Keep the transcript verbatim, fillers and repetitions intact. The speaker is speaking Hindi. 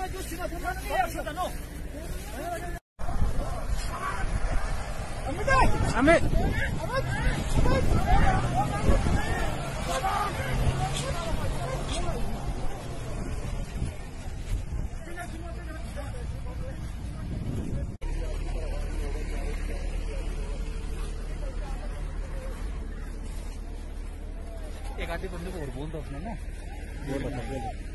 Amit. एक आधे बंदे को और बोल दो उसने ना बोल दो